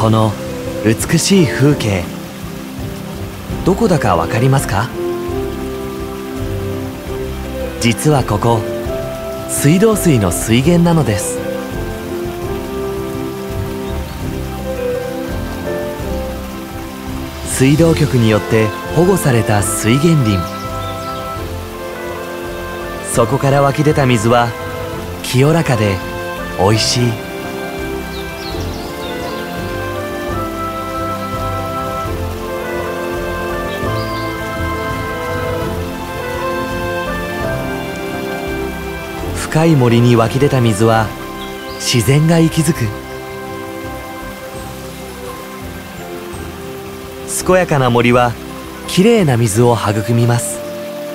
この美しい風景、どこだかわかりますか？実はここ水道水の水源なのです。水道局によって保護された水源林、そこから湧き出た水は清らかでおいしい。深い森に湧き出た水は自然が息づく。健やかな森はきれいな水を育みます。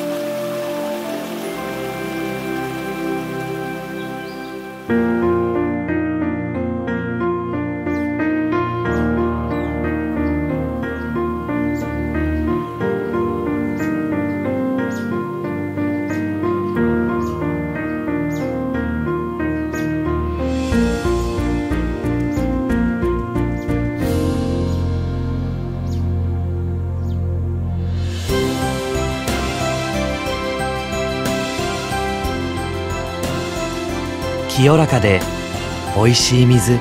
清らかでおいしい水、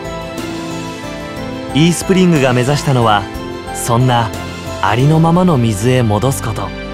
イースプリングが目指したのはそんなありのままの水へ戻すこと。